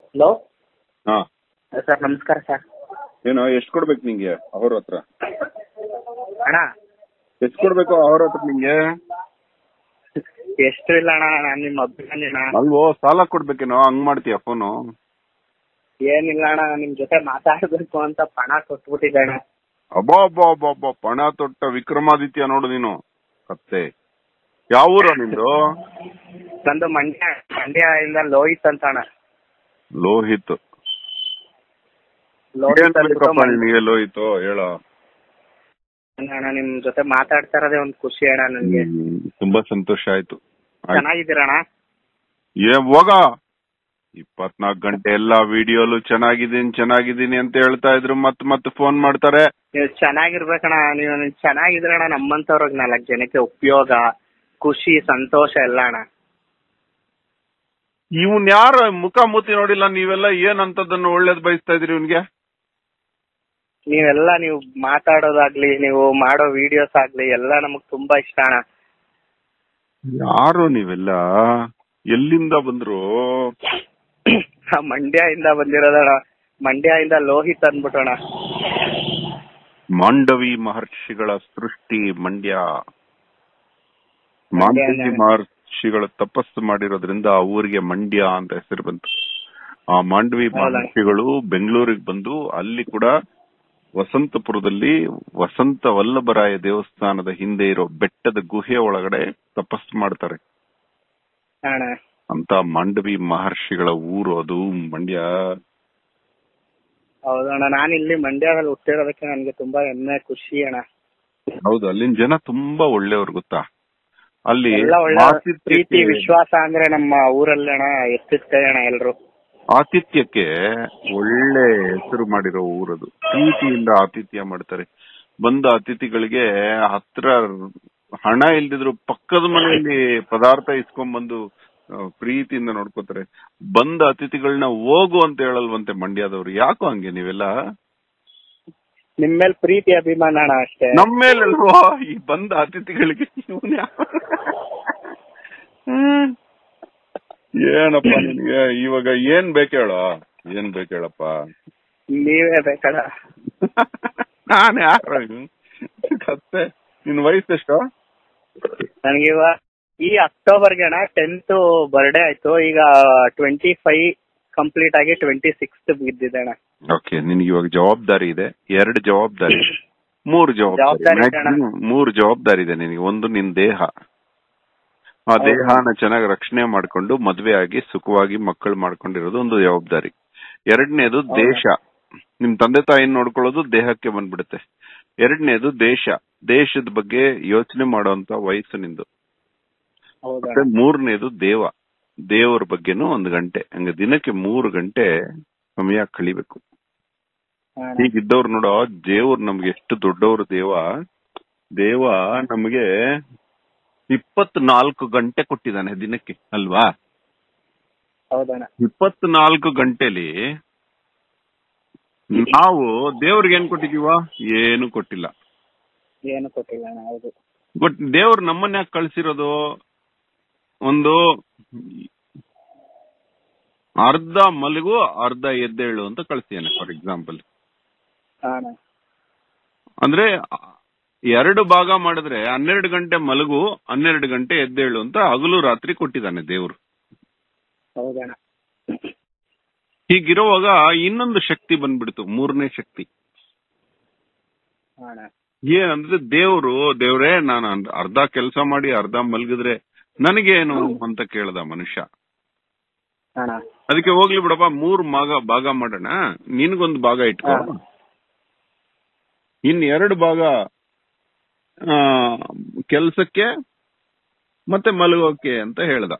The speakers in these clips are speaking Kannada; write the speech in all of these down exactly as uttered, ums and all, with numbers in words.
ಹಲೋ. ಹಾ ಸರ್ ನಮಸ್ಕಾರ ಸರ್. ಏನು ಎಷ್ಟು ಕೊಡ್ಬೇಕು ನಿಂಗೆ ಅಹೋರಾತ್ರ? ಅಣ್ಣ ಎಷ್ಟು ಕೊಡ್ಬೇಕು ಅಹೋರಾತ್ರ ನಿಂಗೆ? ಎಷ್ಟು ಇಲ್ಲ ಅಣ್ಣ, ನಾನು ನಿಮ್ಮ ಅಭಿಮಾನಿನ. ಅಲ್ವೋ, ಸಾಲ ಕೊಡ್ಬೇಕೇನೋ ಹಂಗ್ ಮಾಡ್ತೀಯ ಫೋನು? ಏನಿಲ್ಲ ಅಣ್ಣ, ನಿಮ್ ಜೊತೆ ಮಾತಾಡ್ಬೇಕು ಅಂತ ಪಣ ಕೊಟ್ಬಿಟ್ಟಿದ್ದೆ ಅಣ್ಣ. ಅಬ್ಬಾ ಅಬ್ಬಾ ಅಬ್ಬಾ ಅಬ್ಬಾ, ಪಣ ತೊಟ್ಟ ವಿಕ್ರಮಾದಿತ್ಯ ನೋಡು ನೀನು. ಕತ್ತೆ ಯಾವ ಊರ ನಿಂದು? ನಂದು ಮಂಡ್ಯ ಮಂಡ್ಯ ಇಂದ ಲೋಹಿತ್ ಅಂತ ಅಣ್ಣ. ಲೋಹಿತ್. ಲೋಹಿತ್ ಅಂದ್ಬಿಟ್ಟು ಮಂಡ್ಯ. ನಿನಗೆ ಲೋಹಿತ್ ಹೇಳ ಅಣ್ಣ ನಿಮ್ ಜೊತೆ ಮಾತಾಡ್ತಾ ಇರೋದೇ ಒಂದ್ ಖುಷಿ ಅಣ್ಣ ನನ್ಗೆ. ತುಂಬಾ ಸಂತೋಷ ಆಯ್ತು. ಚೆನ್ನಾಗಿದ್ದೀರಣ್ಣ? ಏ ಹೋಗ, ಇಪ್ಪತ್ನಾಲ್ಕು ಗಂಟೆ ಎಲ್ಲಾ ವಿಡಿಯೋಲು ಚೆನ್ನಾಗಿದ್ದೀನಿ ಚೆನ್ನಾಗಿದ್ದೀನಿ ಅಂತ ಹೇಳ್ತಾ ಇದ್ರು, ಮತ್ ಮತ್ ಫೋನ್ ಮಾಡ್ತಾರೆ. ನೀವು ಚೆನ್ನಾಗಿರ್ಬೇಕಣ್ಣ, ನೀವು ಚೆನ್ನಾಗಿದ್ರಣ್ಣ ನಮ್ಮಂತವ್ರಿಗೆ ನಾಲ್ಕು ಜನಕ್ಕೆ ಉಪಯೋಗ, ಖುಷಿ, ಸಂತೋಷ ಎಲ್ಲ ಅಣ್ಣ. ಇವನ್ ಯಾರ ಮುಖ ಮೂತಿ ನೋಡಿಲ್ಲ, ನೀವೆಲ್ಲ ಏನ್ ಅಂತದನ್ನು ಒಳ್ಳೇದ್ ಬಯಸ್ತಾ ಇದ್ರಿ ಇವನ್ಗೆ? ನೀವೆಲ್ಲ ನೀವು ಮಾತಾಡೋದಾಗ್ಲಿ, ನೀವು ಮಾಡೋ ವಿಡಿಯೋಸ್ ಆಗ್ಲಿ ಎಲ್ಲ ನಮಗ್ ತುಂಬಾ ಇಷ್ಟ ಅಣ್ಣ. ಯಾರು ನೀವೆಲ್ಲ? ಎಲ್ಲಿಂದ ಬಂದ್ರು? ಮಂಡ್ಯ ಇಂದ ಬಂದಿರೋದಣ್ಣ. ಮಂಡ್ಯ ಇಂದ ಲೋಹಿತ್ ಅಂದ್ಬಿಟ್ಟೋಣ. ಮಾಂಡವಿ ಮಹರ್ಷಿಗಳ ಸೃಷ್ಟಿ ಮಂಡ್ಯ. ಮಾಂಡವಿ ಮಹರ್ಷಿಗಳ ತಪಸ್ಸು ಮಾಡಿರೋದ್ರಿಂದ ಆ ಊರಿಗೆ ಮಂಡ್ಯ ಅಂತ ಹೆಸರು ಬಂತು. ಆ ಮಾಂಡವಿ ಮಹರ್ಷಿಗಳು ಬೆಂಗಳೂರಿಗೆ ಬಂದು ಅಲ್ಲಿ ಕೂಡ ವಸಂತಪುರದಲ್ಲಿ ವಸಂತ ವಲ್ಲಭರಾಯ ದೇವಸ್ಥಾನದ ಹಿಂದೆ ಇರೋ ಬೆಟ್ಟದ ಗುಹೆ ಒಳಗಡೆ ತಪಸ್ಸು ಮಾಡ್ತಾರೆ ಅಂತ ಮಾಂಡವಿ ಮಹರ್ಷಿಗಳ ಊರು ಅದು ಮಂಡ್ಯ. ಹೌದಣ್ಣ, ನಾನು ಇಲ್ಲಿ ಮಂಡ್ಯದಲ್ಲಿ ಹುಟ್ಟಿರೋದಕ್ಕೆ ನನ್ಗೆ ತುಂಬಾ ಹೆಮ್ಮೆ, ಖುಷಿ ಅಣ್ಣ. ಹೌದು, ಅಲ್ಲಿನ ಜನ ತುಂಬಾ ಒಳ್ಳೆಯವ್ರು ಗೊತ್ತಾ. ಅಲ್ಲಿ ಪ್ರೀತಿ ವಿಶ್ವಾಸ ಅಂದ್ರೆ ನಮ್ಮ ಊರಲ್ಲಿ ಅಣ್ಣ ಎತ್ತಿರ್ತಾರೆ ಅಣ್ಣ ಎಲ್ರು. ಆತಿಥ್ಯಕ್ಕೆ ಒಳ್ಳೆ ಹೆಸರು ಮಾಡಿರೋ ಊರದು. ಪ್ರೀತಿಯಿಂದ ಆತಿಥ್ಯ ಮಾಡ್ತಾರೆ. ಬಂದ ಅತಿಥಿಗಳಿಗೆ ಹತ್ರ ಹಣ ಇಲ್ದಿದ್ರು ಪಕ್ಕದ ಮನೆಯಲ್ಲಿ ಪದಾರ್ಥ ಇಸ್ಕೊಂಡ್ ಬಂದು ಪ್ರೀತಿಯಿಂದ ನೋಡ್ಕೋತಾರೆ. ಬಂದ ಅತಿಥಿಗಳನ್ನ ಹೋಗು ಅಂತ ಹೇಳಲ್ವಂತೆ ಮಂಡ್ಯದವ್ರು. ಯಾಕೋ ಹಂಗೆ ನೀವೆಲ್ಲ? ನಿಮ್ಮೇಲ್ ಪ್ರೀತಿ ಅಭಿಮಾನ ಅಣ್ಣ ಅಷ್ಟೇ. ನಮ್ಮೇಲಲ್ವೋ ಈ ಬಂದ ಅತಿಥಿಗಳಿಗೆ. ಹ್ಮ್ ಏನಪ್ಪ ನಿನ್ಗೆ ಇವಾಗ ಏನ್ ಬೇಕೇಳ? ಏನ್ ಬೇಕೇಳಪ್ಪ? ನೀವೇ ಬೇಕಡ. ನಾನು ಯಾರ ಕತ್ತೆ? ನಿನ್ ವಯಸ್ಸೆಷ್ಟು? ನನ್ಗಿವ ಈ ಅಕ್ಟೋಬರ್ಗೆ ಅಣ್ಣ ಟೆಂತ್ ಬರ್ಡೇ ಆಯ್ತು. ಈಗ ಟ್ವೆಂಟಿ ಫೈವ್ ಕಂಪ್ಲೀಟ್ ಆಗಿ ಟ್ವೆಂಟಿ ಸಿಕ್ಸ್ ಬಿದ್ದಿದೆ ಅಣ್ಣ. ಓಕೆ, ನಿನ್ಗೆ ಇವಾಗ ಜವಾಬ್ದಾರಿ ಇದೆ. ಎರಡು ಜವಾಬ್ದಾರಿ, ಮೂರು ಜವಾಬ್ದಾರಿ, ಮೂರು ಜವಾಬ್ದಾರಿ ಇದೆ ನಿನಗೆ. ಒಂದು ನಿನ್ ದೇಹ, ಆ ದೇಹನ ಚೆನ್ನಾಗಿ ರಕ್ಷಣೆ ಮಾಡ್ಕೊಂಡು ಮದ್ವೆ ಆಗಿ ಸುಖವಾಗಿ ಮಕ್ಕಳು ಮಾಡ್ಕೊಂಡಿರೋದು ಒಂದು ಜವಾಬ್ದಾರಿ. ಎರಡನೇದು ದೇಶ, ನಿಮ್ ತಂದೆ ತಾಯಿನ ನೋಡ್ಕೊಳ್ಳೋದು ದೇಹಕ್ಕೆ ಬಂದ್ಬಿಡುತ್ತೆ. ಎರಡನೇದು ದೇಶ, ದೇಶದ ಬಗ್ಗೆ ಯೋಚನೆ ಮಾಡುವಂತ ವಯಸ್ಸು ನಿಂದು. ಮತ್ತೆ ಮೂರನೇದು ದೇವ, ದೇವರ ಬಗ್ಗೆನೂ ಒಂದು ಗಂಟೆ. ಹಂಗ ದಿನಕ್ಕೆ ಮೂರು ಗಂಟೆ ಸಮಯ ಕಳಿಬೇಕು. ಹೀಗಿದ್ದವ್ರು ನೋಡೋ, ದೇವ್ರು ನಮ್ಗೆ ಎಷ್ಟು ದೊಡ್ಡವರು. ದೇವ ದೇವ ನಮ್ಗೆ ಇಪ್ಪತ್ನಾಲ್ಕು ಗಂಟೆ ಕೊಟ್ಟಿದ್ದಾನೆ ದಿನಕ್ಕೆ, ಅಲ್ವಾ? ಇಪ್ಪತ್ನಾಲ್ಕು ಗಂಟೆಲಿ ನಾವು ದೇವ್ರಿಗೆ ಏನ್ ಕೊಟ್ಟಿದೀವ? ಏನು ಕೊಟ್ಟಿಲ್ಲ. ಏನು ಕೊಟ್ಟಿಲ್ಲ. ಹೌದು, ಬಟ್ ದೇವ್ರು ನಮ್ಮನ್ನ ಯಾಕೆ ಕಳ್ಸಿರೋದು? ಒಂದು ಅರ್ಧ ಮಲಗು ಅರ್ಧ ಎದ್ದೇಳು ಅಂತ ಕಳ್ಸಿಯಾನೆ. ಫಾರ್ ಎಕ್ಸಾಂಪಲ್, ಅಂದ್ರೆ ಎರಡು ಭಾಗ ಮಾಡಿದ್ರೆ ಹನ್ನೆರಡು ಗಂಟೆ ಮಲಗು ಹನ್ನೆರಡು ಗಂಟೆ ಎದ್ದೇಳು ಅಂತ ಹಗಲು ರಾತ್ರಿ ಕೊಟ್ಟಿದ್ದಾನೆ ದೇವ್ರು. ಹೀಗಿರುವಾಗ ಇನ್ನೊಂದು ಶಕ್ತಿ ಬಂದ್ಬಿಡ್ತು, ಮೂರನೇ ಶಕ್ತಿ. ಏನಂದ್ರೆ ದೇವ್ರು, ದೇವ್ರೇ ನಾನು ಅರ್ಧ ಕೆಲಸ ಮಾಡಿ ಅರ್ಧ ಮಲಗಿದ್ರೆ ನನಗೇನು ಅಂತ ಕೇಳ್ದ ಮನುಷ್ಯ. ಅದಕ್ಕೆ ಹೋಗ್ಲಿ ಬಿಡಪ್ಪ, ಮೂರ್ ಭಾಗ ಭಾಗ ಮಾಡೋಣ, ನಿನ್ಗೊಂದು ಭಾಗ ಇಟ್ಕೋ, ಇನ್ ಎರಡು ಭಾಗ ಕೆಲ್ಸಕ್ಕೆ ಮತ್ತೆ ಮಲಗೋಕೆ ಅಂತ ಹೇಳ್ದ.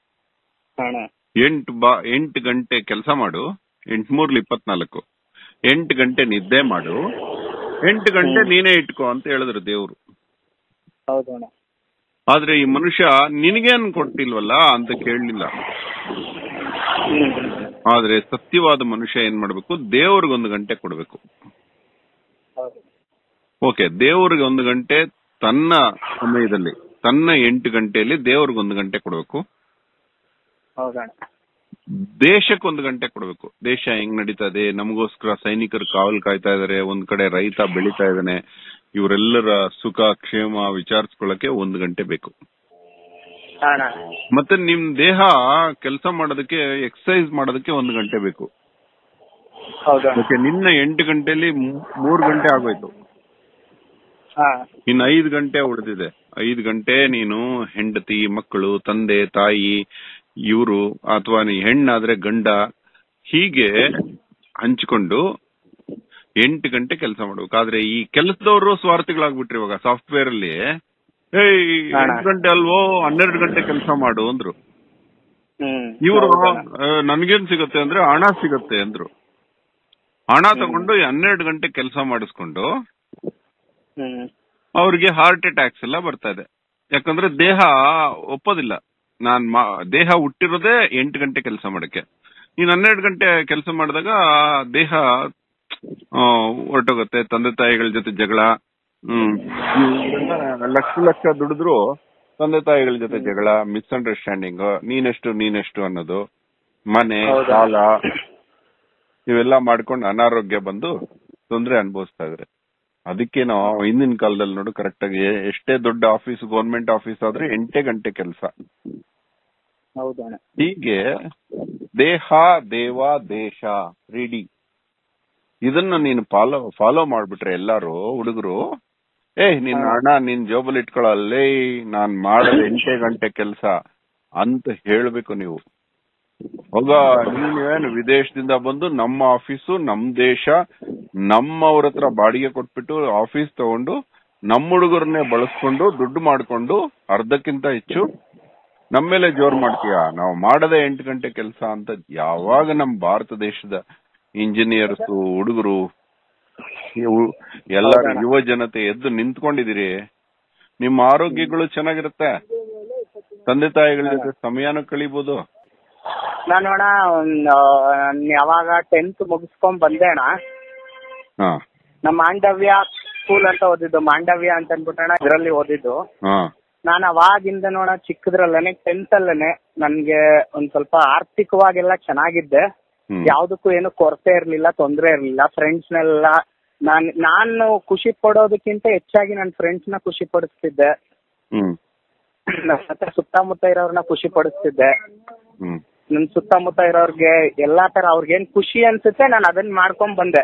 ಎಂಟು ಬಾ ಎಂಟು ಗಂಟೆ ಕೆಲಸ ಮಾಡು, ಎಂಟ್ ಮೂರ್ಲಿ ಇಪ್ಪತ್ನಾಲ್ಕು, ಎಂಟು ಗಂಟೆ ನಿದ್ದೆ ಮಾಡು, ಎಂಟು ಗಂಟೆ ನೀನೇ ಇಟ್ಕೋ ಅಂತ ಹೇಳಿದ್ರು ದೇವ್ರು. ಆದ್ರೆ ಈ ಮನುಷ್ಯ ನಿನಗೇನ್ ಕೊಟ್ಟಿಲ್ವಲ್ಲ ಅಂತ ಕೇಳಲಿಲ್ಲ. ಆದ್ರೆ ಸತ್ಯವಾದ ಮನುಷ್ಯ ಏನ್ ಮಾಡ್ಬೇಕು? ದೇವ್ರಿಗೊಂದು ಗಂಟೆ ಕೊಡ್ಬೇಕು. ಓಕೆ, ದೇವ್ರಿಗೆ ಒಂದು ಗಂಟೆ ತನ್ನ ಸಮಯದಲ್ಲಿ, ತನ್ನ ಎಂಟು ಗಂಟೆಯಲ್ಲಿ ದೇವ್ರಿಗೊಂದು ಗಂಟೆ ಕೊಡ್ಬೇಕು. ದೇಶಕ್ಕೆ ಒಂದು ಗಂಟೆ ಕೊಡ್ಬೇಕು. ದೇಶ ಹೆಂಗ್ ನಡೀತದೆ, ನಮಗೋಸ್ಕರ ಸೈನಿಕರು ಕಾವಲು ಕಾಯ್ತಾ ಇದಾರೆ, ಒಂದ್ ಕಡೆ ರೈತ ಬೆಳೀತಾ ಇದ್ದಾನೆ, ಇವರೆಲ್ಲರ ಸುಖ ಕ್ಷೇಮ ವಿಚಾರಿಸ್ಕೊಳ್ಳಕ್ಕೆ ಒಂದು ಗಂಟೆ ಬೇಕು. ಮತ್ತೆ ನಿಮ್ ದೇಹ ಕೆಲಸ ಮಾಡೋದಕ್ಕೆ, ಎಕ್ಸರ್ಸೈಸ್ ಮಾಡೋದಕ್ಕೆ ಒಂದು ಗಂಟೆ ಬೇಕು. ನಿನ್ನ ಎಂಟು ಗಂಟೆಲಿ ಮೂರ್ ಗಂಟೆ ಆಗೋಯ್ತು, ಇನ್ನು ಐದು ಗಂಟೆ ಉಳಿದಿದೆ. ಐದು ಗಂಟೆ ನೀನು ಹೆಂಡತಿ, ಮಕ್ಕಳು, ತಂದೆ ತಾಯಿ, ಇವರು ಅಥವಾ ನೀ ಹೆಣ್ಣಾದ್ರೆ ಗಂಡ, ಹೀಗೆ ಹಂಚಿಕೊಂಡು ಎಂಟು ಗಂಟೆ ಕೆಲಸ ಮಾಡ್ಬೇಕು. ಆದ್ರೆ ಈ ಕೆಲಸದವರು ಸ್ವಾರ್ಥಿಗಳಾಗ್ಬಿಟ್ರಿ. ಇವಾಗ ಸಾಫ್ಟ್ವೇರ್ ಅಲ್ಲಿ ಏಯ್ ಎಂಟು ಗಂಟೆ ಅಲ್ವೋ ಹನ್ನೆರಡು ಗಂಟೆ ಕೆಲಸ ಮಾಡು ಅಂದ್ರು. ಇವರು ನನ್ಗೇನ್ ಸಿಗುತ್ತೆ ಅಂದ್ರೆ ಹಣ ಸಿಗುತ್ತೆ ಅಂದ್ರು. ಹಣ ತಗೊಂಡು ಹನ್ನೆರಡು ಗಂಟೆ ಕೆಲಸ ಮಾಡಿಸ್ಕೊಂಡು ಅವ್ರಿಗೆ ಹಾರ್ಟ್ ಅಟ್ಯಾಕ್ಸ್ ಎಲ್ಲ ಬರ್ತಾ ಇದೆ. ಯಾಕಂದ್ರೆ ದೇಹ ಒಪ್ಪೋದಿಲ್ಲ. ನಾನ್ ದೇಹ ಹುಟ್ಟಿರೋದೇ ಎಂಟು ಗಂಟೆ ಕೆಲಸ ಮಾಡಕ್ಕೆ. ನೀನ್ ಹನ್ನೆರಡು ಗಂಟೆ ಕೆಲಸ ಮಾಡಿದಾಗ ದೇಹ ಹೊರಟೋಗುತ್ತೆ. ತಂದೆ ತಾಯಿಗಳ ಜೊತೆ ಜಗಳ, ಹ್ಮ್ ಲಕ್ಷ ಲಕ್ಷ ದುಡಿದ್ರು ತಂದೆ ತಾಯಿಗಳ ಜೊತೆ ಜಗಳ, ಮಿಸ್ಅಂಡರ್ಸ್ಟ್ಯಾಂಡಿಂಗ್, ನೀನೆಷ್ಟು ನೀನೆಷ್ಟು ಅನ್ನೋದು, ಮನೆ ಸಾಲ ಇವೆಲ್ಲ ಮಾಡ್ಕೊಂಡು ಅನಾರೋಗ್ಯ ಬಂದು ತೊಂದರೆ ಅನುಭವಿಸ್ತಾ ಇದ್ರೆ. ಅದಕ್ಕೆ ನಾವು ಹಿಂದಿನ ಕಾಲದಲ್ಲಿ ನೋಡು, ಕರೆಕ್ಟ್ ಆಗಿ ಎಷ್ಟೇ ದೊಡ್ಡ ಆಫೀಸ್, ಗೌರ್ಮೆಂಟ್ ಆಫೀಸ್ ಆದ್ರೆ ಎಂಟೇ ಗಂಟೆ ಕೆಲಸ. ಹೀಗೆ ದೇಹ ದೇವ ದೇಶ ರೆಡಿ, ಇದನ್ನ ನೀನು ಫಾಲೋ ಫಾಲೋ ಮಾಡ್ಬಿಟ್ರೆ ಎಲ್ಲಾರು ಹುಡುಗರು, ಏ ನಿನ್ ಹಣ ನಿನ್ ಜೋಬಲ್ಲಿ ಇಟ್ಕೊಳ್ಳಲ್ಲೇ, ನಾನ್ ಮಾಡೋದು ಎಂಟೇ ಗಂಟೆ ಕೆಲಸ ಅಂತ ಹೇಳ್ಬೇಕು ನೀವು. ಹೋಗ ನೀವೇನು ವಿದೇಶದಿಂದ ಬಂದು ನಮ್ಮ ಆಫೀಸು, ನಮ್ ದೇಶ, ನಮ್ಮವ್ರ ಹತ್ರ ಬಾಡಿಗೆ ಕೊಟ್ಬಿಟ್ಟು ಆಫೀಸ್ ತಗೊಂಡು ನಮ್ಮ ಹುಡುಗರನ್ನೇ ಬಳಸ್ಕೊಂಡು ದುಡ್ಡು ಮಾಡ್ಕೊಂಡು ಅರ್ಧಕ್ಕಿಂತ ಹೆಚ್ಚು ನಮ್ಮೇಲೆ ಜೋರ್ ಮಾಡ್ತೀಯ. ನಾವು ಮಾಡದೆ ಎಂಟು ಗಂಟೆ ಕೆಲಸ ಅಂತ ಯಾವಾಗ ನಮ್ ಭಾರತ ದೇಶದ ಇಂಜಿನಿಯರ್ಸ್, ಹುಡುಗರು, ಎಲ್ಲ ಯುವ ಜನತೆ ಎದ್ದು ನಿಂತ್ಕೊಂಡಿದಿರಿ, ನಿಮ್ಮ ಆರೋಗ್ಯಗಳು ಚೆನ್ನಾಗಿರುತ್ತೆ, ತಂದೆ ತಾಯಿಗಳ ಜೊತೆ ಸಮಯನೂ ಕಳಿಬಹುದು. ನಾನು ಅಣ್ಣ ಯಾವಾಗ ಟೆಂತ್ ಮುಗಿಸ್ಕೊಂಡ್ ಬಂದೆ ಅಣ್ಣ, ನಮ್ಮ ಮಾಂಡವ್ಯ ಸ್ಕೂಲ್ ಅಂತ ಓದಿದ್ದು, ಮಾಂಡವ್ಯ ಅಂತ ಅನ್ಬಿಟ್ಟಣ ಇದರಲ್ಲಿ ಓದಿದ್ದು. ನಾನು ಅವಾಗಿಂದ ನೋಡ ಚಿಕ್ಕದ್ರಲ್ಲೇನೆ ಟೆಂತ್ ಅಲ್ಲೇನೆ ನನ್ಗೆ ಒಂದ್ ಸ್ವಲ್ಪ ಆರ್ಥಿಕವಾಗೆಲ್ಲ ಚೆನ್ನಾಗಿದ್ದೆ. ಯಾವ್ದಕ್ಕೂ ಏನು ಕೊರತೆ ಇರ್ಲಿಲ್ಲ, ತೊಂದ್ರೆ ಇರ್ಲಿಲ್ಲ. ಫ್ರೆಂಡ್ಸ್ ನೆಲ್ಲ ನಾನ್ ನಾನು ಖುಷಿ ಪಡೋದಕ್ಕಿಂತ ಹೆಚ್ಚಾಗಿ ನನ್ನ ಫ್ರೆಂಡ್ಸ್ ನ ಖುಷಿ ಪಡಿಸ್ತಿದ್ದೆ, ಮತ್ತೆ ಸುತ್ತಮುತ್ತ ಇರೋರ್ನ ಖುಷಿ ಪಡಿಸ್ತಿದ್ದೆ. ನನ್ ಸುತ್ತಮುತ್ತ ಇರೋರ್ಗೆ ಎಲ್ಲಾ ತರ ಅವ್ರಿಗೇನ್ ಖುಷಿ ಅನ್ಸುತ್ತೆ ನಾನು ಅದನ್ನ ಮಾಡ್ಕೊಂಡ್ ಬಂದೆ.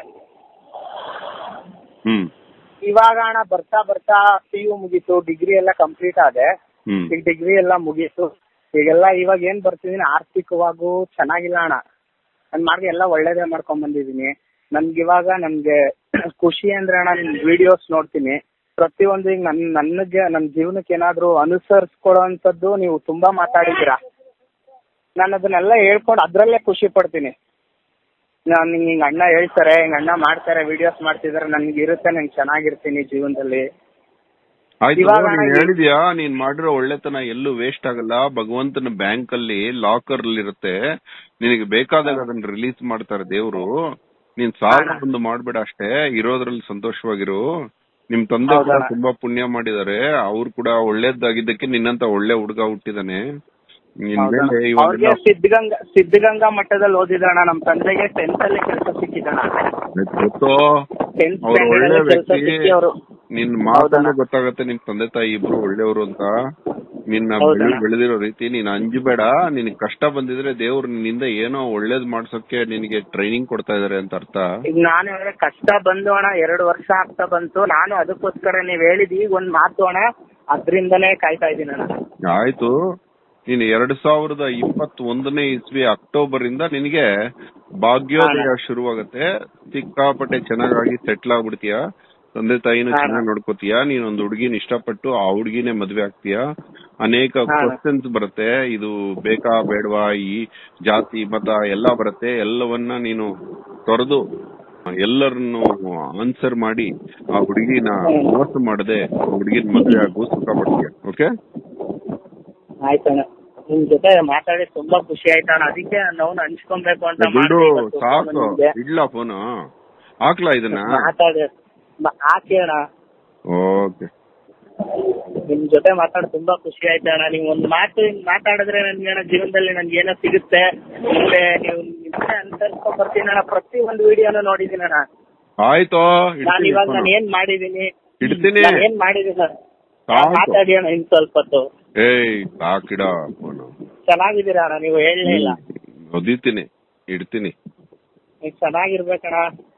ಇವಾಗ ಅಣ್ಣ ಬರ್ತಾ ಬರ್ತಾ ಪಿ ಯು ಮುಗೀತು, ಡಿಗ್ರಿ ಎಲ್ಲ ಕಂಪ್ಲೀಟ್ ಆದೆ. ಈಗ ಡಿಗ್ರಿ ಎಲ್ಲ ಮುಗೀತು, ಈಗೆಲ್ಲ ಇವಾಗ ಏನ್ ಬರ್ತಿದೀನಿ ಆರ್ಥಿಕವಾಗೂ ಚೆನ್ನಾಗಿಲ್ಲ ಅಣ್ಣ. ನನ್ ಮಾರ್ಗ ಎಲ್ಲ ಒಳ್ಳೇದೇ ಮಾಡ್ಕೊಂಡ್ ಬಂದಿದೀನಿ. ನನ್ಗೆ ಇವಾಗ ನನ್ಗೆ ಖುಷಿ ಅಂದ್ರೆ ಅಣ್ಣ ನಿಮ್ ವಿಡಿಯೋಸ್ ನೋಡ್ತೀನಿ, ಪ್ರತಿಯೊಂದು ಈಗ ನನ್ ನನಗೆ ನನ್ ಜೀವನಕ್ಕೆ ಏನಾದ್ರು ಅನುಸರಿಸ್ಕೊಡೋಂಥದ್ದು ನೀವು ತುಂಬಾ ಮಾತಾಡಿದ್ದೀರಾ. ನಾನು ಅದನ್ನೆಲ್ಲ ಹೇಳ್ಕೊಂಡು ಅದ್ರಲ್ಲೇ ಖುಷಿ ಪಡ್ತೀನಿ. ನಾನು ಹಿಂಗ ಅಣ್ಣ ಹೇಳ್ತಾರೆ, ಹಿಂಗ ಅಣ್ಣ ಮಾಡ್ತಾರೆ, ವಿಡಿಯೋಸ್ ಮಾಡ್ತಿದಾರೆ, ನನ್ಗೆ ಇರುತ್ತೆ, ನಂಗೆ ಚೆನ್ನಾಗಿರ್ತೀನಿ ಜೀವನದಲ್ಲಿ. ಹೇಳಿದ್ಯಾ, ನೀನ್ ಮಾಡಿರೋ ಒಳ್ಳೆತನ ಎಲ್ಲೂ ವೇಸ್ಟ್ ಆಗಲ್ಲ. ಭಗವಂತನ ಬ್ಯಾಂಕ್ ಅಲ್ಲಿ ಲಾಕರ್ ಅಲ್ಲಿ ಇರುತ್ತೆ, ನಿನಗೆ ಬೇಕಾದಾಗ ಅದನ್ನ ರಿಲೀಸ್ ಮಾಡ್ತಾರೆ ದೇವ್ರು. ನೀನ್ ಸಾಲ ಒಂದು ಮಾಡ್ಬೇಡ ಅಷ್ಟೇ, ಇರೋದ್ರಲ್ಲಿ ಸಂತೋಷವಾಗಿರು. ನಿಮ್ ತಂದೆ ಕೂಡ ತುಂಬಾ ಪುಣ್ಯ ಮಾಡಿದಾರೆ, ಅವ್ರು ಕೂಡ ಒಳ್ಳೇದಾಗಿದ್ದಕ್ಕೆ ನಿನ್ನಂತ ಒಳ್ಳೆ ಹುಡುಗ ಹುಟ್ಟಿದಾನೆ. ಅವ್ರಿಗೆ ಸಿದ್ಧಗಂಗಾ ಸಿದ್ಧಗಂಗಾ ಮಟ್ಟದಲ್ಲಿ ಓದಿದಣ. ನಮ್ ತಂದೆಗೆ ಟೆಂತ್ ಅಲ್ಲಿ ಕೆಲಸ ಸಿಕ್ಕಿದಣ. ಒಳ್ಳೆ ವ್ಯಕ್ತಿ, ನಿನ್ ಮಾತಲ್ಲೇ ಗೊತ್ತಾಗತ್ತೆ ನಿಮ್ ತಂದೆ ತಾಯಿ ಇಬ್ರು ಒಳ್ಳೆಯವರು ಅಂತ. ನಿನ್ನ ಬೆಳೆದಿರೋ ರೀತಿ ನೀನ್ ಅಂಜಬೇಡ. ನಿನ್ ಕಷ್ಟ ಬಂದಿದ್ರೆ ದೇವ್ರು ನಿನ್ನಿಂದ ಏನೋ ಒಳ್ಳೇದ್ ಮಾಡ್ಸೋಕೆ ನಿನಗೆ ಟ್ರೈನಿಂಗ್ ಕೊಡ್ತಾ ಇದಾರೆ ಅಂತ ಅರ್ಥ. ಈಗ ನಾನು ಕಷ್ಟ ಬಂದು ಅಣ್ಣ ಎರಡು ವರ್ಷ ಆಗ್ತಾ ಬಂತು. ನಾನು ಅದಕ್ಕೋಸ್ಕರ ನೀವ್ ಹೇಳಿದ್ ಈಗ ಒಂದ್ ಮಾತು ಅಣ್ಣ, ಅದ್ರಿಂದನೇ ಕಾಯ್ತಾ ಇದೀನಿ ಅಣ್ಣ. ಆಯ್ತು, ನೀನು ಎರಡ್ ಸಾವಿರದ ಇಪ್ಪತ್ ಒಂದನೇ ಇಸ್ವಿ ಅಕ್ಟೋಬರ್ ಇಂದ ನಿನಗೆ ಭಾಗ್ಯೋದಯ ಶುರುವಾಗತ್ತೆ. ಸಿಕ್ಕಾಪಟ್ಟೆ ಚೆನ್ನಾಗಿ ಸೆಟ್ಲ್ ಆಗ್ಬಿಡ್ತೀಯ, ತಂದೆ ತಾಯಿನ ಚೆನ್ನಾಗಿ ನೋಡ್ಕೋತೀಯ, ನೀನೊಂದು ಹುಡುಗಿನ ಇಷ್ಟಪಟ್ಟು ಆ ಹುಡುಗಿನೇ ಮದ್ವೆ ಆಗ್ತೀಯ. ಅನೇಕ ಕ್ವಶನ್ಸ್ ಬರುತ್ತೆ, ಇದು ಬೇಕಾ ಬೇಡವಾ, ಈ ಜಾತಿ ಮತ ಎಲ್ಲ ಬರುತ್ತೆ. ಎಲ್ಲವನ್ನ ನೀನು ತೊರೆದು ಎಲ್ಲರನ್ನು ಆನ್ಸರ್ ಮಾಡಿ ಆ ಹುಡುಗಿನ ಮೋಸ ಮಾಡದೆ ಹುಡುಗಿನ ಮದ್ವೆ ಆಗು, ಸುಖ ಪಡ್ತೀಯ. ಓಕೆ, ಆಯ್ತಣ್ಣ, ನಿಮ್ ಜೊತೆ ಮಾತಾಡಿ ತುಂಬಾ ಖುಷಿ ಆಯ್ತಣ್ಣ. ಅದಕ್ಕೆ ನಾವು ಹಂಚ್ಕೊಬೇಕು ಅಂತ ಸಾಕು. ಇಡ್ಲಾ ಫೋನು, ಹಾಕ್ಲಾ ಇದನ್ನ ಮಾತಾಡಿ ಹಾಕಿ ಅಣ್ಣ. ಓಕೆ. ನಿಮ್ ಜೊತೆ ಮಾತಾಡ್ ತುಂಬಾ ಖುಷಿ ಆಯ್ತು ಅಣ್ಣ. ನೀವು ಒಂದ್ ಮಾತು ಮಾತಾಡಿದ್ರೆ ನನ್ಗೆ ಅಣ್ಣ ಜೀವನದಲ್ಲಿ ನನ್ಗೆ ಏನೋ ಸಿಗುತ್ತೆ. ಮತ್ತೆ ನೀವು ಅನುಸರಿಸ್ಕೊಂಡ್ ಬರ್ತೀನಿ ಅಣ್ಣ. ಪ್ರತಿ ಒಂದು ವಿಡಿಯೋನು ನೋಡಿದೀನಿ ಅಣ್ಣ. ಆಯ್ತು, ನಾನು ಇವಾಗ ನಾನು ಏನ್ ಮಾಡಿದೀನಿ ಇಡ್ತೀನಿ, ಏನ್ ಮಾಡಿದೀನಿ ಮಾತಾಡಿ ಅಣ್ಣ ಇನ್ ಸ್ವಲ್ಪ ಹೊತ್ತು. ಏಯ್ ಸಾಕಿಡ, ಚೆನ್ನಾಗಿದ್ದೀರಾ ಅಣ್ಣ, ನೀವು ಹೇಳಲೇ ಇಲ್ಲ. ಒದಿತೀನಿ, ಇಡ್ತೀನಿ. ನೀವು ಚೆನ್ನಾಗಿರ್ಬೇಕಣ್ಣ.